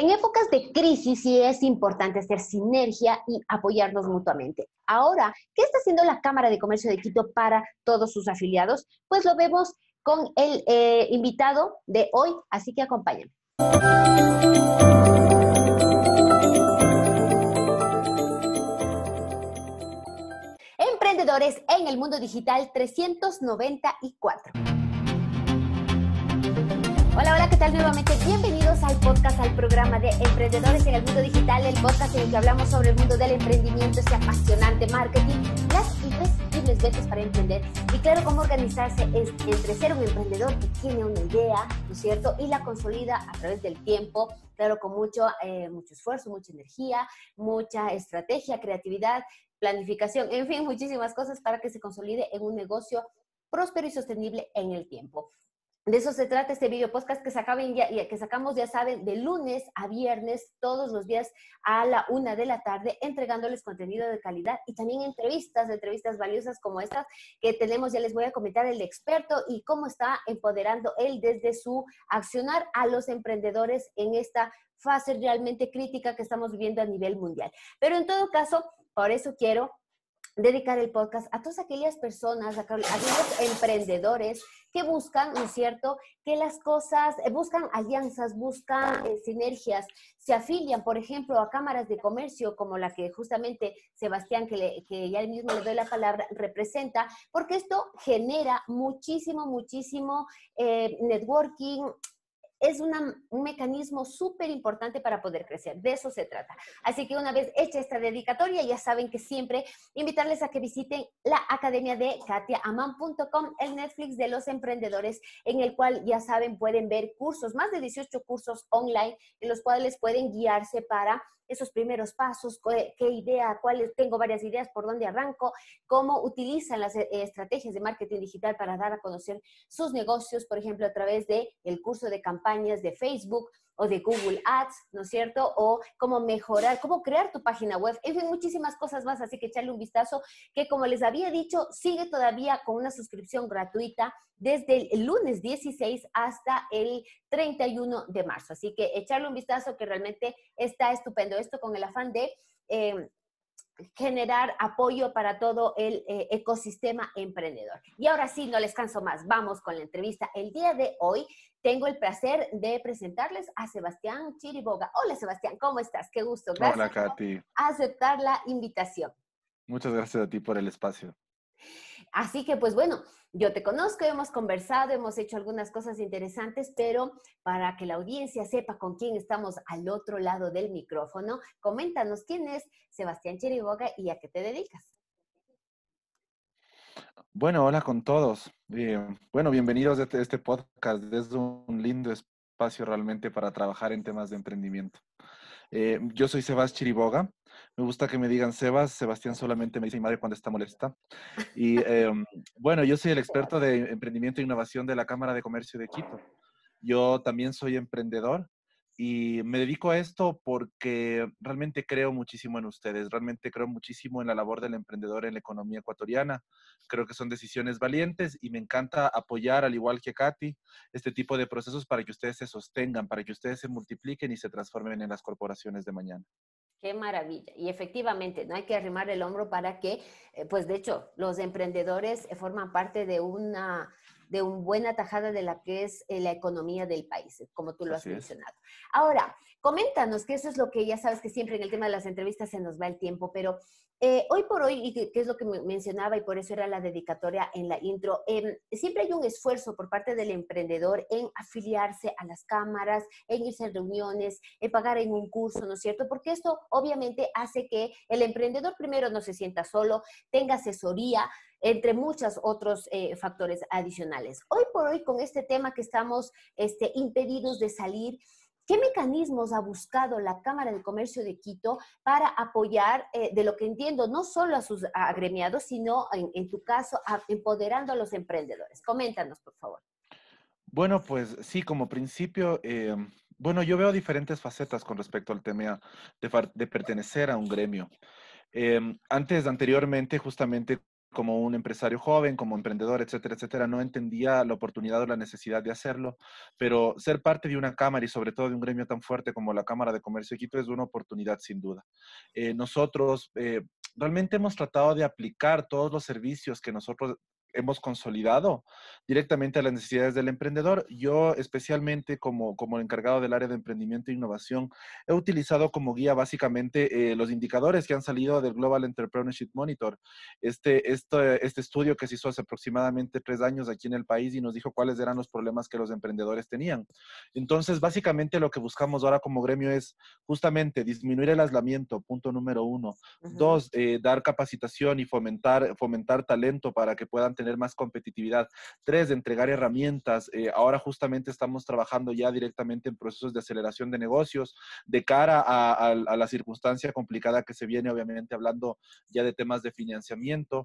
En épocas de crisis sí es importante hacer sinergia y apoyarnos mutuamente. Ahora, ¿qué está haciendo la Cámara de Comercio de Quito para todos sus afiliados? Pues lo vemos con el invitado de hoy, así que acompáñenme. Emprendedores en el mundo digital 394. Hola, hola, ¿qué tal? Nuevamente, bienvenidos al podcast, al programa de Emprendedores en el Mundo Digital, el podcast en el que hablamos sobre el mundo del emprendimiento, ese apasionante marketing, las imprescindibles veces para emprender y claro, cómo organizarse entre ser un emprendedor que tiene una idea, ¿no es cierto? Y la consolida a través del tiempo, claro, con mucho esfuerzo, mucha energía, mucha estrategia, creatividad, planificación, en fin, muchísimas cosas para que se consolide en un negocio próspero y sostenible en el tiempo. De eso se trata este video podcast que sacamos, ya saben, de lunes a viernes, todos los días a la 1 de la tarde, entregándoles contenido de calidad y también entrevistas valiosas como estas que tenemos. Ya les voy a comentar el experto y cómo está empoderando él desde su accionar a los emprendedores en esta fase realmente crítica que estamos viviendo a nivel mundial. Pero en todo caso, por eso quiero dedicar el podcast a todas aquellas personas, a aquellos emprendedores que buscan, ¿no es cierto?, que las cosas, buscan alianzas, buscan sinergias, se afilian, por ejemplo, a cámaras de comercio como la que justamente Sebastián, que ya mismo le doy la palabra, representa, porque esto genera muchísimo networking. Es un mecanismo súper importante para poder crecer. De eso se trata. Así que una vez hecha esta dedicatoria, ya saben que siempre invitarles a que visiten la academia de katiaaman.com, el Netflix de los emprendedores, en el cual ya saben pueden ver cursos, más de 18 cursos online, en los cuales pueden guiarse para esos primeros pasos, qué idea, tengo varias ideas, por dónde arranco, cómo utilizan las estrategias de marketing digital para dar a conocer sus negocios, por ejemplo, a través del curso de campañas de Facebook o de Google Ads, ¿no es cierto? O cómo mejorar, cómo crear tu página web, en fin, muchísimas cosas más, así que echarle un vistazo, que como les había dicho, sigue todavía con una suscripción gratuita desde el lunes 16 hasta el 31 de marzo, así que echarle un vistazo que realmente está estupendo, esto con el afán de generar apoyo para todo el ecosistema emprendedor. Y ahora sí, no les canso más, vamos con la entrevista. El día de hoy tengo el placer de presentarles a Sebastián Chiriboga. Hola Sebastián, ¿cómo estás? Qué gusto. Gracias. Hola, Katy. Por aceptar la invitación. Muchas gracias a ti por el espacio. Así que, pues bueno, yo te conozco, hemos conversado, hemos hecho algunas cosas interesantes, pero para que la audiencia sepa con quién estamos al otro lado del micrófono, coméntanos quién es Sebastián Chiriboga y a qué te dedicas. Bueno, hola con todos. Bueno, bienvenidos a este podcast. Es un lindo espacio realmente para trabajar en temas de emprendimiento. Yo soy Sebas Chiriboga. Me gusta que me digan Sebas. Sebastián solamente me dice mi madre cuando está molesta. Y bueno, yo soy el experto de emprendimiento e innovación de la Cámara de Comercio de Quito. Yo también soy emprendedor y me dedico a esto porque realmente creo muchísimo en ustedes, realmente creo muchísimo en la labor del emprendedor en la economía ecuatoriana. Creo que son decisiones valientes y me encanta apoyar, al igual que Katy, este tipo de procesos para que ustedes se sostengan, para que ustedes se multipliquen y se transformen en las corporaciones de mañana. Qué maravilla. Y efectivamente, no hay que arrimar el hombro para que, pues de hecho, los emprendedores forman parte de una buena tajada de la que es la economía del país, como tú lo has Así es. mencionado. Ahora, coméntanos, que eso es lo que ya sabes que siempre en el tema de las entrevistas se nos va el tiempo, pero hoy por hoy, y que es lo que mencionaba y por eso era la dedicatoria en la intro, siempre hay un esfuerzo por parte del emprendedor en afiliarse a las cámaras, en irse a reuniones, en pagar en un curso, ¿no es cierto? Porque esto obviamente hace que el emprendedor primero no se sienta solo, tenga asesoría, entre muchos otros factores adicionales. Hoy por hoy, con este tema que estamos impedidos de salir, ¿qué mecanismos ha buscado la Cámara de Comercio de Quito para apoyar, de lo que entiendo, no solo a sus agremiados, sino en tu caso, empoderando a los emprendedores? Coméntanos, por favor. Bueno, pues sí, como principio, bueno, yo veo diferentes facetas con respecto al tema de pertenecer a un gremio. Anteriormente, justamente como un empresario joven, como emprendedor, etcétera, etcétera, no entendía la oportunidad o la necesidad de hacerlo, pero ser parte de una cámara y sobre todo de un gremio tan fuerte como la Cámara de Comercio de Quito es una oportunidad sin duda. Nosotros realmente hemos tratado de aplicar todos los servicios que nosotros hemos consolidado directamente a las necesidades del emprendedor. Yo, especialmente como encargado del área de emprendimiento e innovación, he utilizado como guía básicamente los indicadores que han salido del Global Entrepreneurship Monitor, este estudio que se hizo hace aproximadamente 3 años aquí en el país y nos dijo cuáles eran los problemas que los emprendedores tenían. Entonces, básicamente lo que buscamos ahora como gremio es justamente disminuir el aislamiento, punto número uno. Ujú. Dos, dar capacitación y fomentar talento para que puedan tener más competitividad. Tres, entregar herramientas. Ahora justamente estamos trabajando ya directamente en procesos de aceleración de negocios de cara a la circunstancia complicada que se viene, obviamente hablando ya de temas de financiamiento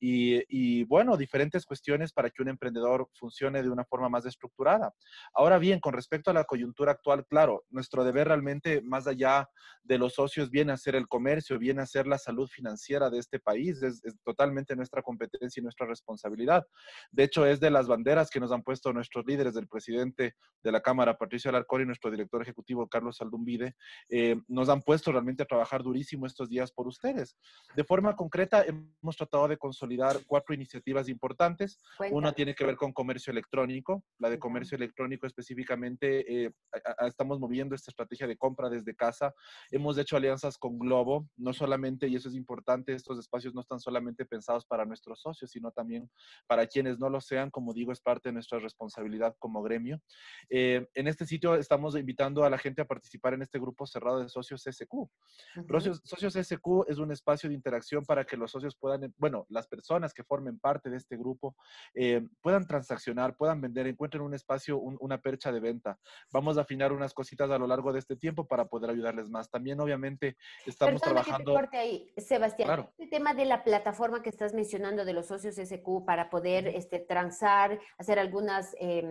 y bueno, diferentes cuestiones para que un emprendedor funcione de una forma más estructurada. Ahora bien, con respecto a la coyuntura actual, claro, nuestro deber realmente, más allá de los socios, viene a ser el comercio, viene a ser la salud financiera de este país, es totalmente nuestra competencia y nuestra responsabilidad. De hecho, es de las banderas que nos han puesto nuestros líderes, del presidente de la Cámara, Patricio Alarcón, y nuestro director ejecutivo, Carlos Aldumbide, nos han puesto realmente a trabajar durísimo estos días por ustedes. De forma concreta, hemos tratado de consolidar 4 iniciativas importantes. Una Cuéntame. tiene que ver con comercio electrónico. La de Ya. comercio electrónico específicamente, estamos moviendo esta estrategia de compra desde casa. Hemos hecho alianzas con Globo, no solamente, y eso es importante, estos espacios no están solamente pensados para nuestros socios, sino también para quienes no lo sean. Como digo, es parte de nuestra responsabilidad como gremio. En este sitio estamos invitando a la gente a participar en este grupo cerrado de socios SQ. Ujú. Socios SQ es un espacio de interacción para que los socios puedan, bueno, las personas que formen parte de este grupo puedan transaccionar, puedan vender, encuentren un espacio, una percha de venta. Vamos a afinar unas cositas a lo largo de este tiempo para poder ayudarles más. También, obviamente, estamos Perdóname que te trabajando, corte ahí, Sebastián. claro. Este tema de la plataforma que estás mencionando de los socios SQ para poder transar, hacer algunas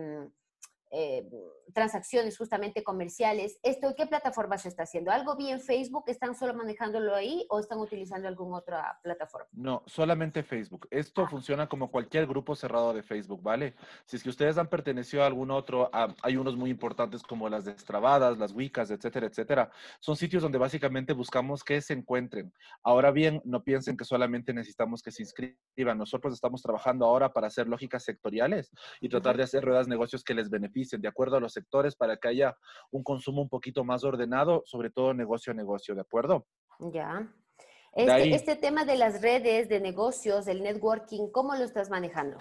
eh, transacciones justamente comerciales. ¿Esto qué plataforma se está haciendo? ¿Algo bien Facebook? ¿Están solo manejándolo ahí o están utilizando alguna otra plataforma? No, solamente Facebook. Esto funciona como cualquier grupo cerrado de Facebook, ¿vale? Si es que ustedes han pertenecido a algún otro, hay unos muy importantes como las Destrabadas, las Wiccas, etcétera, etcétera. Son sitios donde básicamente buscamos que se encuentren. Ahora bien, no piensen que solamente necesitamos que se inscriban. Nosotros estamos trabajando ahora para hacer lógicas sectoriales y tratar Ujú. de hacer ruedas de negocios que les beneficien de acuerdo a los sectores para que haya un consumo un poquito más ordenado, sobre todo negocio a negocio, ¿de acuerdo? Ya. De ahí. Este tema de las redes, de negocios, del networking, ¿cómo lo estás manejando?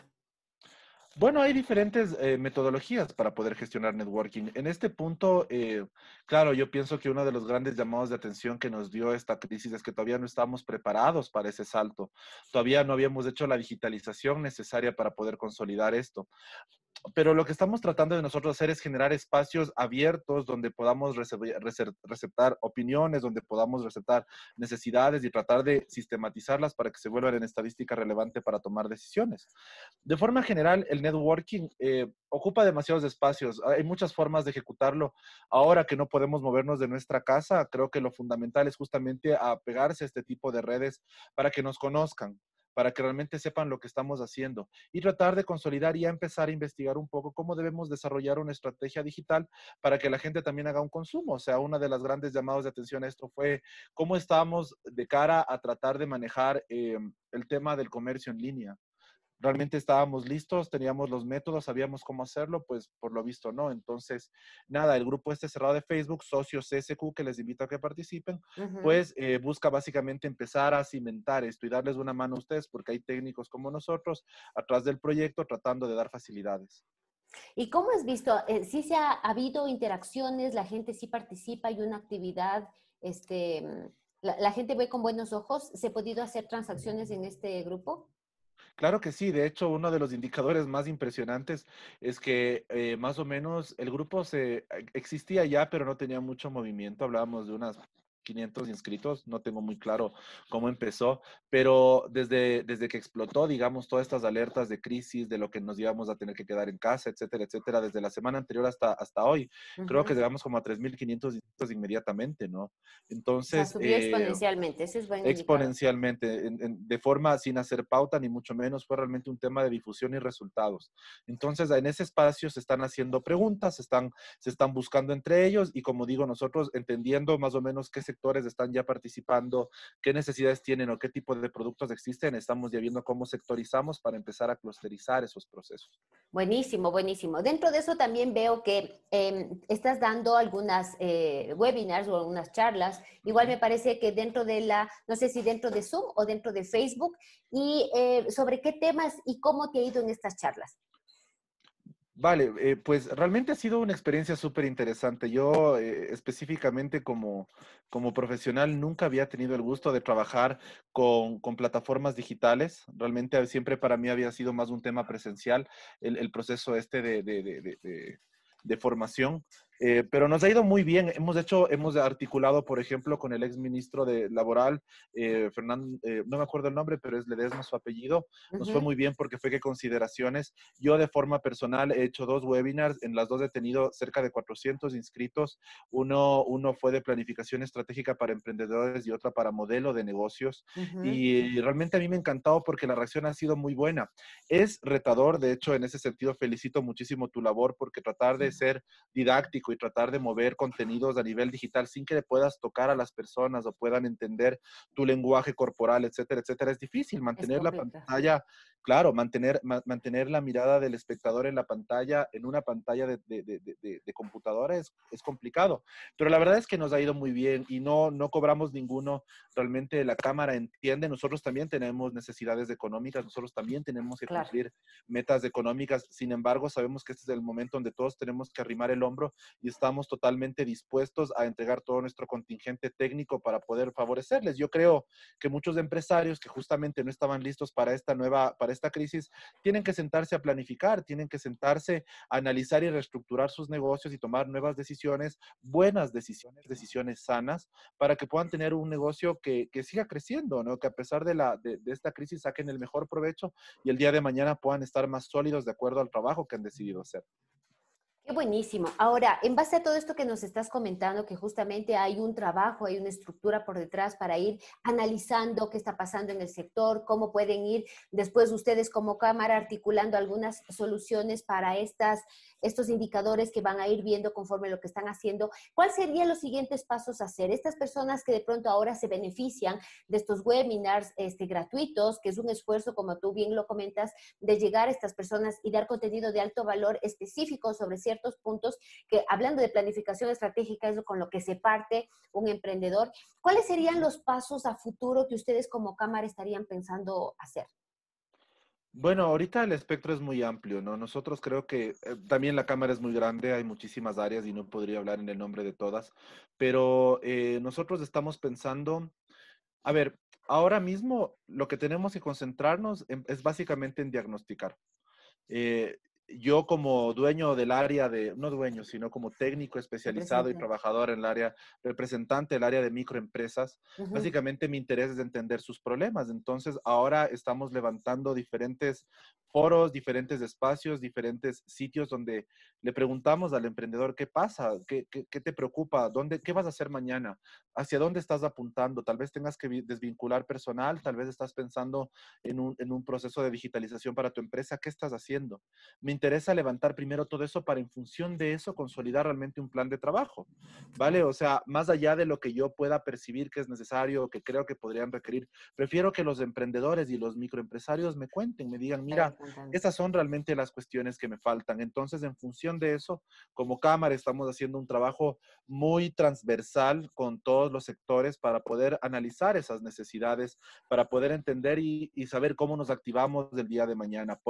Bueno, hay diferentes metodologías para poder gestionar networking. En este punto, claro, yo pienso que uno de los grandes llamados de atención que nos dio esta crisis es que todavía no estábamos preparados para ese salto. Todavía no habíamos hecho la digitalización necesaria para poder consolidar esto. Pero lo que estamos tratando de nosotros hacer es generar espacios abiertos donde podamos receptar opiniones, donde podamos receptar necesidades y tratar de sistematizarlas para que se vuelvan en estadística relevante para tomar decisiones. De forma general, el networking ocupa demasiados espacios. Hay muchas formas de ejecutarlo. Ahora que no podemos movernos de nuestra casa, creo que lo fundamental es justamente apegarse a este tipo de redes para que nos conozcan, para que realmente sepan lo que estamos haciendo y tratar de consolidar y ya empezar a investigar un poco cómo debemos desarrollar una estrategia digital para que la gente también haga un consumo. O sea, una de las grandes llamados de atención a esto fue cómo estamos de cara a tratar de manejar el tema del comercio en línea. Realmente estábamos listos, teníamos los métodos, sabíamos cómo hacerlo, pues por lo visto no. Entonces, nada, el grupo este cerrado de Facebook, Socios SQ, que les invito a que participen, Ujú. pues busca básicamente empezar a cimentar esto y darles una mano a ustedes, porque hay técnicos como nosotros atrás del proyecto tratando de dar facilidades. ¿Y cómo has visto? ¿Sí se ha habido interacciones? ¿La gente sí participa? ¿Hay una actividad? La gente ve con buenos ojos? ¿Se ha podido hacer transacciones en este grupo? Claro que sí, de hecho, uno de los indicadores más impresionantes es que más o menos el grupo existía ya, pero no tenía mucho movimiento. Hablábamos de unas 3.500 inscritos, no tengo muy claro cómo empezó, pero desde que explotó, digamos, todas estas alertas de crisis, de lo que nos íbamos a tener que quedar en casa, etcétera, desde la semana anterior hasta hoy, creo que Ujú. llegamos como a 3.500 inscritos inmediatamente, ¿no? O sea, Entonces, subió exponencialmente. Ese es buen indicador. exponencialmente, de forma sin hacer pauta, ni mucho menos, fue realmente un tema de difusión y resultados. Entonces, en ese espacio se están haciendo preguntas, se están buscando entre ellos y como digo, nosotros entendiendo más o menos qué sectores están ya participando, qué necesidades tienen o qué tipo de productos existen, estamos ya viendo cómo sectorizamos para empezar a clusterizar esos procesos. Buenísimo, buenísimo. Dentro de eso también veo que estás dando algunas webinars o algunas charlas. Igual me parece que dentro de no sé si dentro de Zoom o dentro de Facebook, y sobre qué temas y cómo te ha ido en estas charlas. Vale, pues realmente ha sido una experiencia súper interesante. Yo específicamente como profesional nunca había tenido el gusto de trabajar con plataformas digitales. Realmente siempre para mí había sido más un tema presencial el proceso este de formación. Pero nos ha ido muy bien. Hemos articulado, por ejemplo, con el ex ministro de Laboral, Fernando, no me acuerdo el nombre, pero es Ledesma su apellido. Nos fue Ujú, muy bien porque fue que consideraciones. Yo de forma personal he hecho 2 webinars, en las dos he tenido cerca de 400 inscritos. Uno fue de planificación estratégica para emprendedores y otra para modelo de negocios. ujú. Y realmente a mí me ha encantado porque la reacción ha sido muy buena. Es retador, de hecho, en ese sentido felicito muchísimo tu labor porque tratar de ser didáctico y tratar de mover contenidos a nivel digital sin que le puedas tocar a las personas o puedan entender tu lenguaje corporal, etcétera, es difícil. Es Mantener la complicado. pantalla, claro, mantener la mirada del espectador en la pantalla, en una pantalla de computadora es complicado. Pero la verdad es que nos ha ido muy bien y no cobramos ninguno. Realmente la cámara entiende, nosotros también tenemos necesidades económicas, nosotros también tenemos que Claro. cumplir metas económicas. Sin embargo, sabemos que este es el momento donde todos tenemos que arrimar el hombro y estamos totalmente dispuestos a entregar todo nuestro contingente técnico para poder favorecerles. Yo creo que muchos empresarios que justamente no estaban listos para esta crisis, tienen que sentarse a planificar, tienen que sentarse a analizar y reestructurar sus negocios y tomar nuevas decisiones, buenas decisiones, decisiones sanas, para que puedan tener un negocio que siga creciendo, ¿no? Que a pesar de esta crisis saquen el mejor provecho y el día de mañana puedan estar más sólidos de acuerdo al trabajo que han decidido hacer. Qué buenísimo. Ahora, en base a todo esto que nos estás comentando, que justamente hay un trabajo, hay una estructura por detrás para ir analizando qué está pasando en el sector, cómo pueden ir después ustedes como cámara articulando algunas soluciones para estos indicadores que van a ir viendo conforme lo que están haciendo. ¿Cuáles serían los siguientes pasos a hacer? Estas personas que de pronto ahora se benefician de estos webinars gratuitos, que es un esfuerzo, como tú bien lo comentas, de llegar a estas personas y dar contenido de alto valor específico sobre ciertos puntos que, hablando de planificación estratégica, es con lo que se parte un emprendedor. ¿Cuáles serían los pasos a futuro que ustedes como cámara estarían pensando hacer? Bueno, ahorita el espectro es muy amplio, ¿no? Nosotros creo que también la cámara es muy grande, hay muchísimas áreas y no podría hablar en el nombre de todas, pero nosotros estamos pensando, a ver, ahora mismo lo que tenemos que concentrarnos es básicamente en diagnosticar. Eh, yo como dueño del área no dueño, sino como técnico especializado y Representante. trabajador en el área, representante del área de microempresas, Ujú. básicamente mi interés es entender sus problemas. Entonces, ahora estamos levantando diferentes foros, diferentes espacios, diferentes sitios donde le preguntamos al emprendedor qué pasa, qué te preocupa, qué vas a hacer mañana, hacia dónde estás apuntando. Tal vez tengas que desvincular personal, tal vez estás pensando en un proceso de digitalización para tu empresa. ¿Qué estás haciendo? Me interesa levantar primero todo eso para en función de eso consolidar realmente un plan de trabajo, ¿vale? O sea, más allá de lo que yo pueda percibir que es necesario o que creo que podrían requerir, prefiero que los emprendedores y los microempresarios me cuenten, me digan, Vayan mira, contando. estas son realmente las cuestiones que me faltan. Entonces, en función de eso, como cámara estamos haciendo un trabajo muy transversal con todos los sectores para poder analizar esas necesidades, para poder entender y saber cómo nos activamos del día de mañana. Por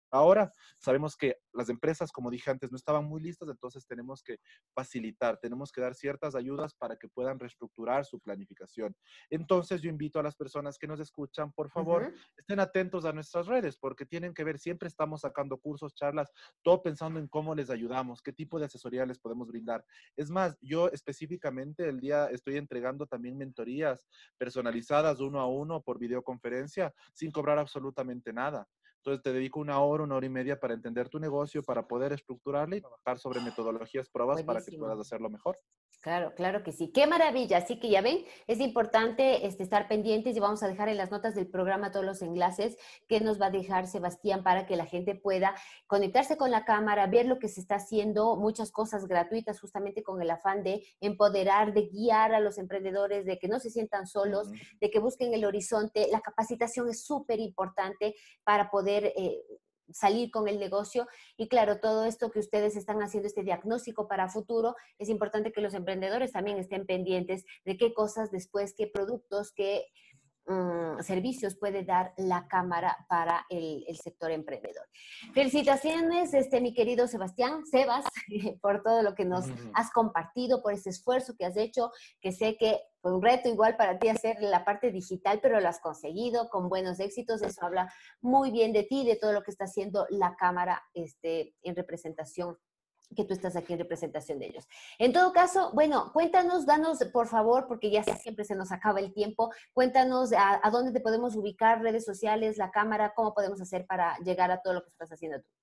Ahora sabemos que las empresas, como dije antes, no estaban muy listas, entonces tenemos que facilitar, tenemos que dar ciertas ayudas para que puedan reestructurar su planificación. Entonces yo invito a las personas que nos escuchan, por favor, estén atentos a nuestras redes, porque tienen que ver, siempre estamos sacando cursos, charlas, todo pensando en cómo les ayudamos, qué tipo de asesoría les podemos brindar. Es más, yo específicamente el día estoy entregando también mentorías personalizadas 1 a 1 por videoconferencia sin cobrar absolutamente nada. Entonces te dedico 1 hora y media para entender tu negocio, para poder estructurarle y trabajar sobre metodologías, pruebas para que puedas hacerlo mejor. Claro, claro que sí. ¡Qué maravilla! Así que ya ven, es importante estar pendientes y vamos a dejar en las notas del programa todos los enlaces que nos va a dejar Sebastián para que la gente pueda conectarse con la cámara, ver lo que se está haciendo, muchas cosas gratuitas justamente con el afán de empoderar, de guiar a los emprendedores, de que no se sientan solos, de que busquen el horizonte. La capacitación es súper importante para poder salir con el negocio y claro, todo esto que ustedes están haciendo, este diagnóstico para futuro, es importante que los emprendedores también estén pendientes de qué cosas después, qué productos, qué servicios puede dar la cámara para el sector emprendedor. Felicitaciones, mi querido Sebastián, Sebas, por todo lo que nos has compartido, por ese esfuerzo que has hecho, que sé que fue un reto igual para ti hacer la parte digital, pero lo has conseguido con buenos éxitos. Eso habla muy bien de ti, de todo lo que está haciendo la cámara en representación, que tú estás aquí en representación de ellos. En todo caso, bueno, cuéntanos, danos por favor, porque ya siempre se nos acaba el tiempo, cuéntanos a dónde te podemos ubicar, redes sociales, la cámara, cómo podemos hacer para llegar a todo lo que estás haciendo tú.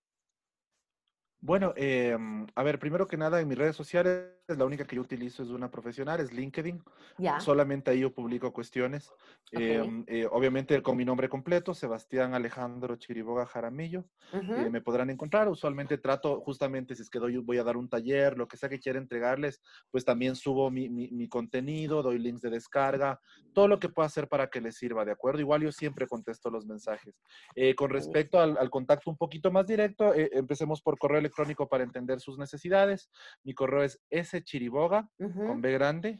Bueno, a ver, primero que nada, en mis redes sociales, la única que yo utilizo es una profesional, es LinkedIn. Ya. Solamente ahí yo publico cuestiones. Obviamente con mi nombre completo, Sebastián Alejandro Chiriboga Jaramillo. Me podrán encontrar. Usualmente trato, justamente, si es que voy a dar un taller, lo que sea que quiera entregarles, pues también subo mi contenido, doy links de descarga, todo lo que pueda hacer para que les sirva, ¿de acuerdo? Igual yo siempre contesto los mensajes. Con respecto al contacto un poquito más directo, empecemos por correo electrónico para entender sus necesidades. Mi correo es schiriboga, con B grande,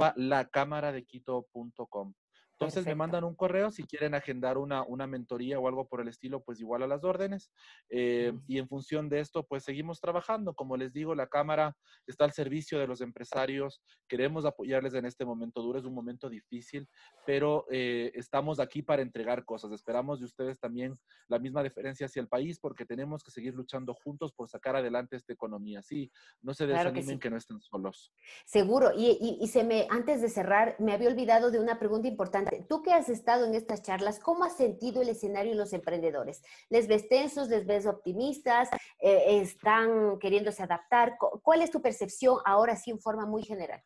@lacamaradequito.com. Entonces me mandan un correo si quieren agendar una mentoría o algo por el estilo, pues igual a las órdenes. Y en función de esto, pues seguimos trabajando. Como les digo, la cámara está al servicio de los empresarios. Queremos apoyarles en este momento duro. Es un momento difícil, pero estamos aquí para entregar cosas. Esperamos de ustedes también la misma deferencia hacia el país, porque tenemos que seguir luchando juntos por sacar adelante esta economía. Sí, no se desanimen, que no estén solos. Seguro. Y antes de cerrar, me había olvidado de una pregunta importante. Tú que has estado en estas charlas, ¿cómo has sentido el escenario en los emprendedores? ¿Les ves tensos? ¿Les ves optimistas? ¿Están queriéndose adaptar? ¿Cuál es tu percepción ahora sí en forma muy general?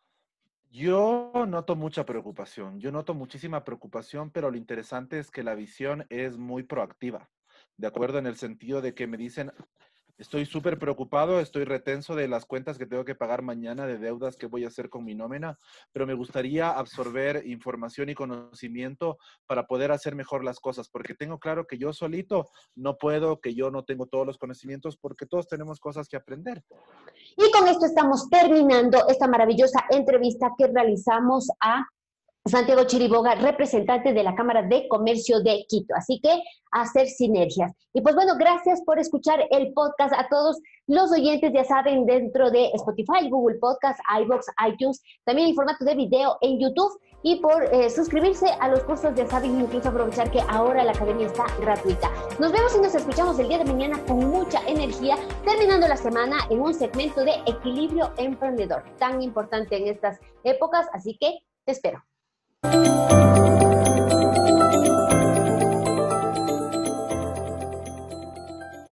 Yo noto mucha preocupación, yo noto muchísima preocupación, pero lo interesante es que la visión es muy proactiva, ¿de acuerdo? En el sentido de que me dicen, estoy súper preocupado, estoy retenso de las cuentas que tengo que pagar mañana, de deudas que voy a hacer con mi nómina, pero me gustaría absorber información y conocimiento para poder hacer mejor las cosas, porque tengo claro que yo solito no puedo, que yo no tengo todos los conocimientos, porque todos tenemos cosas que aprender. Y con esto estamos terminando esta maravillosa entrevista que realizamos a Santiago Chiriboga, representante de la Cámara de Comercio de Quito. Así que hacer sinergias. Y pues bueno, gracias por escuchar el podcast a todos los oyentes, ya saben, dentro de Spotify, Google Podcast, iVoox, iTunes, también el formato de video en YouTube y por suscribirse a los cursos, ya saben, incluso aprovechar que ahora la academia está gratuita. Nos vemos y nos escuchamos el día de mañana con mucha energía, terminando la semana en un segmento de equilibrio emprendedor, tan importante en estas épocas, así que te espero.